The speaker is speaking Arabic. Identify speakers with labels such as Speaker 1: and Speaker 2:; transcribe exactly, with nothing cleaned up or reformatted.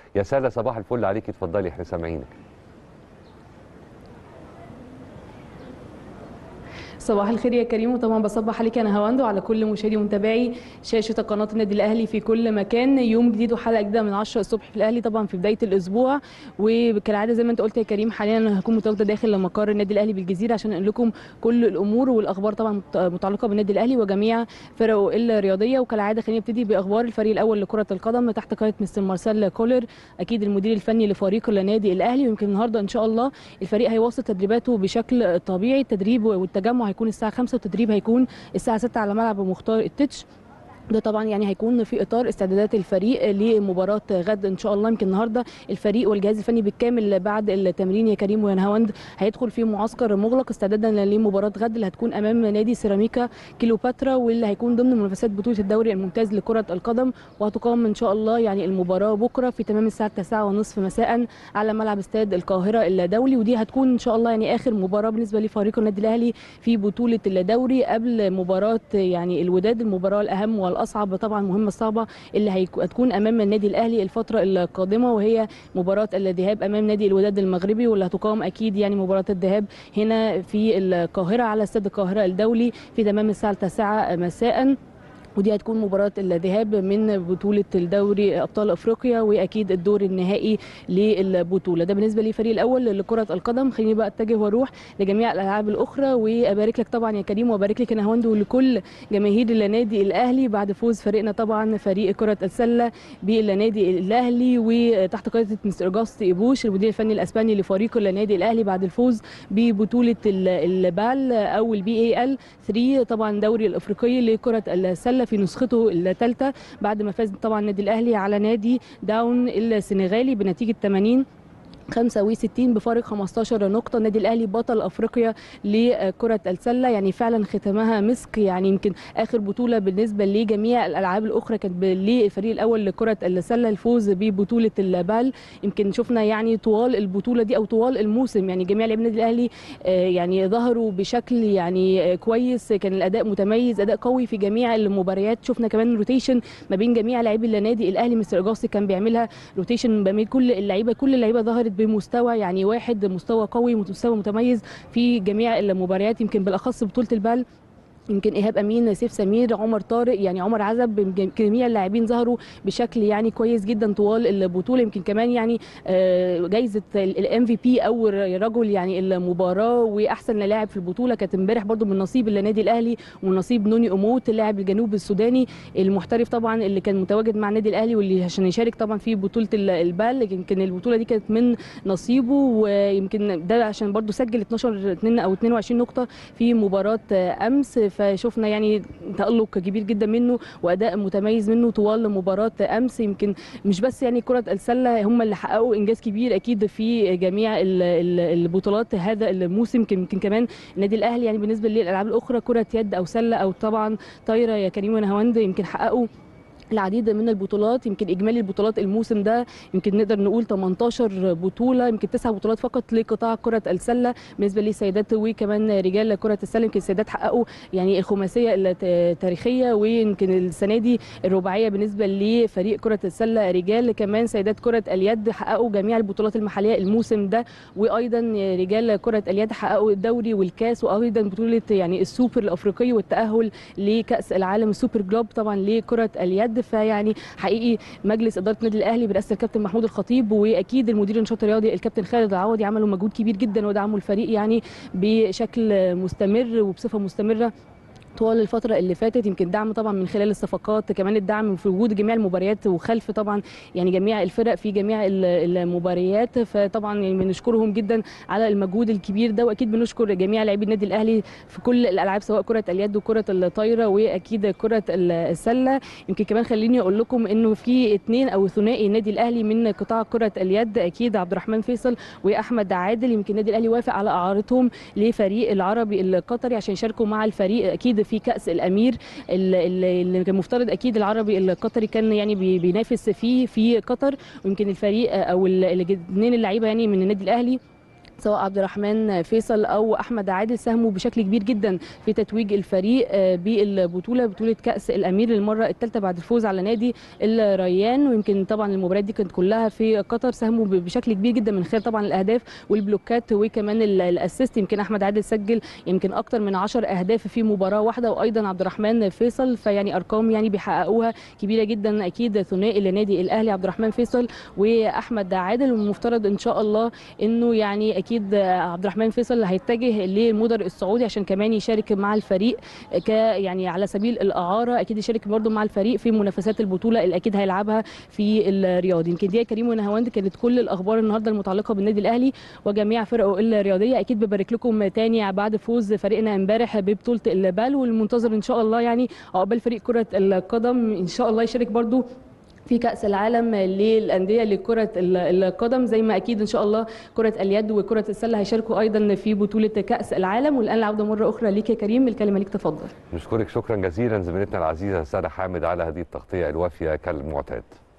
Speaker 1: يا ساده صباح الفل عليكي، اتفضلي احنا سامعينك.
Speaker 2: صباح الخير يا كريم، وطبعا بصبح عليك انا هواند وعلى كل مشاهدي ومتابعي شاشه قناه النادي الاهلي في كل مكان. يوم جديد وحلقه جديده من عشرة الصبح في الاهلي، طبعا في بدايه الاسبوع. وكالعاده زي ما انت قلت يا كريم، حاليا انا هكون متواجده داخل مقر النادي الاهلي بالجزيره عشان انقل لكم كل الامور والاخبار طبعا متعلقه بالنادي الاهلي وجميع فرقه الرياضيه. وكالعاده خلينا نبتدي باخبار الفريق الاول لكره القدم تحت قياده مستر مارسيل كولر، اكيد المدير الفني لفريق النادي الاهلي. ويمكن النهارده ان شاء الله الفريق هيواصل تدريباته بشكل طبيعي. التدريب والتجمع هيكون الساعه خمسة والتدريب هيكون الساعه ستة على ملعب مختار التتش. ده طبعا يعني هيكون في اطار استعدادات الفريق لمباراه غد ان شاء الله. يمكن النهارده الفريق والجهاز الفني بالكامل بعد التمرين يا كريم وينهاوند هيدخل في معسكر مغلق استعدادا لمباراه غد اللي هتكون امام نادي سيراميكا كيلوباترا، واللي هيكون ضمن منافسات بطوله الدوري الممتاز لكره القدم. وهتقام ان شاء الله يعني المباراه بكره في تمام الساعه التاسعة ونصف مساء على ملعب استاد القاهره الدولي. ودي هتكون ان شاء الله يعني اخر مباراه بالنسبه لفريق النادي الاهلي في بطوله الدوري قبل مباراه يعني الوداد، المباراه الاهم والاصعب طبعا المهمه الصعبه اللي هتكون امام النادي الاهلي الفتره القادمه، وهي مباراه الذهاب امام نادي الوداد المغربي، واللي هتقام اكيد يعني مباراه الذهاب هنا في القاهره على استاد القاهره الدولي في تمام الساعه التاسعة مساء. ودي هتكون مباراة الذهاب من بطولة الدوري أبطال أفريقيا وأكيد الدور النهائي للبطولة. ده بالنسبة للفريق الأول لكرة القدم. خليني بقى أتجه وأروح لجميع الألعاب الأخرى، وأبارك لك طبعا يا كريم وأبارك لك أنا هوند ولكل جماهير النادي الأهلي بعد فوز فريقنا طبعا فريق كرة السلة بالنادي الأهلي وتحت قيادة مستر أوجاست إيبوش المدير الفني الأسباني لفريق النادي الأهلي بعد الفوز ببطولة البال أو البي اي ال ثلاثة طبعا دوري الأفريقي لكرة السلة في نسخته الثالثه بعد ما فاز طبعا النادي الاهلي على نادي داون السنغالي بنتيجه ثمانين خمسة وستين بفارق خمستاشر نقطه. النادي الاهلي بطل افريقيا لكره السله، يعني فعلا ختمها مسك. يعني يمكن اخر بطوله بالنسبه لجميع الالعاب الاخرى كانت للفريق الاول لكره السله الفوز ببطوله البال. يمكن شفنا يعني طوال البطوله دي او طوال الموسم يعني جميع لاعبي النادي الاهلي يعني ظهروا بشكل يعني كويس، كان الاداء متميز، اداء قوي في جميع المباريات. شفنا كمان روتيشن ما بين جميع لاعبي النادي الاهلي، مستر اوجاستي كان بيعملها روتيشن ما بين كل اللعيبه، كل اللعيبه ظهرت بمستوى يعني واحد، مستوى قوي مستوى متميز في جميع المباريات. يمكن بالاخص بطوله البال يمكن ايهاب امين، سيف سمير، عمر طارق، يعني عمر عزب، جميع اللاعبين ظهروا بشكل يعني كويس جدا طوال البطوله. يمكن كمان يعني جايزه الام في بي او رجل يعني المباراه واحسن لاعب في البطوله كانت امبارح برده من نصيب النادي الاهلي ومن نصيب نوني اموت اللاعب الجنوب السوداني المحترف طبعا اللي كان متواجد مع النادي الاهلي واللي عشان يشارك طبعا في بطوله البال. يمكن البطوله دي كانت من نصيبه، ويمكن ده عشان برده سجل اتناشر او اتنين وعشرين نقطه في مباراه امس. فشفنا يعني تألق كبير جدا منه واداء متميز منه طوال مباراه امس. يمكن مش بس يعني كره السله هم اللي حققوا انجاز كبير اكيد في جميع البطولات هذا الموسم، يمكن كمان النادي الاهلي يعني بالنسبه للالعاب الاخرى كره يد او سله او طبعا طايره يا كريم ونهاوند يمكن حققوا العديد من البطولات. يمكن اجمالي البطولات الموسم ده يمكن نقدر نقول تمنتاشر بطوله، يمكن تسع بطولات فقط لقطاع كره السله بالنسبه للسيدات وكمان رجال كره السله. يمكن السيدات حققوا يعني الخماسيه التاريخيه، ويمكن السنه دي الرباعيه بالنسبه لفريق كره السله رجال. كمان سيدات كره اليد حققوا جميع البطولات المحليه الموسم ده، وايضا رجال كره اليد حققوا الدوري والكاس وايضا بطوله يعني السوبر الافريقي والتاهل لكاس العالم السوبر جلوب طبعا لكره اليد. فيعني حقيقي مجلس اداره النادي الاهلي برئاسه الكابتن محمود الخطيب واكيد المدير النشاط الرياضي الكابتن خالد العوضي عملوا مجهود كبير جدا ودعموا الفريق يعني بشكل مستمر وبصفه مستمره طوال الفتره اللي فاتت. يمكن دعم طبعا من خلال الصفقات، كمان الدعم في وجود جميع المباريات وخلف طبعا يعني جميع الفرق في جميع المباريات. فطبعا يعني بنشكرهم جدا على المجهود الكبير ده، واكيد بنشكر جميع لاعبي النادي الاهلي في كل الالعاب سواء كره اليد وكره الطايره واكيد كره السله. يمكن كمان خليني اقول لكم انه في اثنين او ثنائي النادي الاهلي من قطاع كره اليد، اكيد عبد الرحمن فيصل واحمد عادل. يمكن النادي الاهلي وافق على اعارتهم لفريق العربي القطري عشان يشاركوا مع الفريق اكيد في كأس الأمير اللي كان مفترض أكيد العربي القطري كان يعني بينافس فيه في قطر. ويمكن الفريق أو الاثنين اللعيبة يعني من النادي الأهلي سواء عبد الرحمن فيصل او احمد عادل ساهموا بشكل كبير جدا في تتويج الفريق بالبطوله، بطوله كاس الامير للمره الثالثه بعد الفوز على نادي الريان. ويمكن طبعا المباريات دي كانت كلها في قطر، ساهموا بشكل كبير جدا من خلال طبعا الاهداف والبلوكات وكمان الاسيست. يمكن احمد عادل سجل يمكن اكتر من عشر اهداف في مباراه واحده، وايضا عبد الرحمن فيصل، فيعني ارقام يعني بيحققوها كبيره جدا. اكيد ثنائي لنادي الاهلي عبد الرحمن فيصل واحمد عادل، والمفترض ان شاء الله انه يعني اكيد عبد الرحمن فيصل هيتجه للمدر السعودي عشان كمان يشارك مع الفريق ك يعني على سبيل الاعاره، اكيد يشارك برده مع الفريق في منافسات البطوله اللي اكيد هيلعبها في الرياض. يمكن دي يا كريم ونهاوند كانت كل الاخبار النهارده المتعلقه بالنادي الاهلي وجميع فرقه الرياضيه. اكيد ببارك لكم تاني بعد فوز فريقنا امبارح ببطوله البال، والمنتظر ان شاء الله يعني عقبال فريق كره القدم ان شاء الله يشارك برده في كأس العالم للأندية لكرة القدم، زي ما أكيد إن شاء الله كرة اليد وكرة السلة هيشاركوا أيضا في بطولة كأس العالم. والآن العودة مرة أخرى ليك يا كريم، الكلمة ليك تفضل.
Speaker 1: نشكرك شكرا جزيلا زميلتنا العزيزة سارة حامد على هذه التغطية الوافية كالمعتاد.